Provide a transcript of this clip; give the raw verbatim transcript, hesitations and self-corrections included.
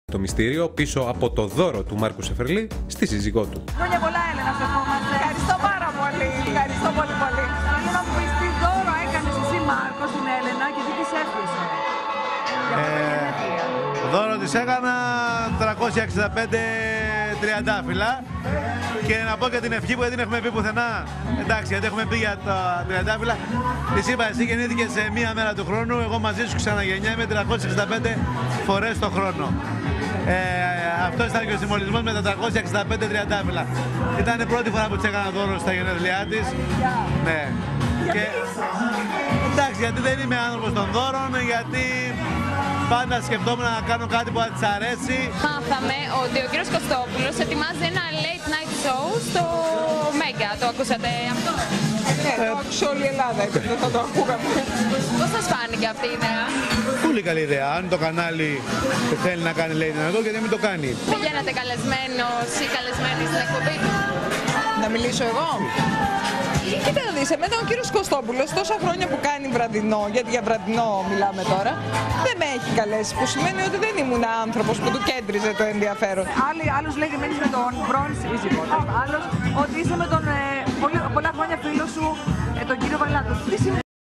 Το μυστήριο πίσω από το δώρο του Μάρκου Σεφερλί στη σύζυγό του. Χρόνια πολλά, Έλενα, σε ευχόμαστε. Ευχαριστώ πάρα πολύ. Ευχαριστώ πολύ, πολύ. Θέλω να μου πεις τι δώρο έκανες εσύ, Μάρκο, στην Έλενα και τι της εύχεσαι. Ε, δώρο της έκανα τριακόσια εξήντα πέντε τριαντάφυλλα. Και να πω και την ευχή που δεν την έχουμε πει πουθενά. Εντάξει, γιατί έχουμε πει για τα τριαντάφυλλα. Της είπα, εσύ γεννήθηκες σε μία μέρα του χρόνου. Εγώ μαζί σου ξαναγεννιάμαι τριακόσιες εξήντα πέντε φορές το χρόνο. Ε, αυτό ήταν και ο συμβολισμός με τα τριακόσια εξήντα πέντε τριαντάφυλλα. Ήταν η πρώτη φορά που της έκανα δώρο στα γενέθλιά της. Ναι. Και, εντάξει, γιατί δεν είμαι άνθρωπος των δώρων, γιατί πάντα σκεφτόμουν να κάνω κάτι που θα της αρέσει. Μάθαμε ότι ο κύριος Κωστόπουλος ετοιμάζει ένα late night show στο Μέγκα. Το ακούσατε αυτό? Ναι, το άκουσε όλη η Ελλάδα, δεν θα το ακούγαμε. Πώς σας φάνηκε αυτή η ιδέα? Πολύ καλή ιδέα. Αν το κανάλι θέλει να κάνει late night, γιατί μην το κάνει. Πηγαίνατε καλεσμένος ή καλεσμένη στην εκπομπή του? Να μιλήσω εγώ? Κοίτα να δεις, εμένα ο κύριος Κωστόπουλος τόσα χρόνια που κάνει βραδινό, γιατί για βραδινό μιλάμε τώρα, δεν με έχει καλέσει, που σημαίνει ότι δεν ήμουν άνθρωπος που του κέντριζε το ενδιαφέρον. Άλλοι, άλλος λέγει μένεις με τον πρώην σύζυγο, άλλος ότι είσαι με τον ε, πολλά, πολλά χρόνια φίλο σου, ε, τον κύριο Βαλάτο.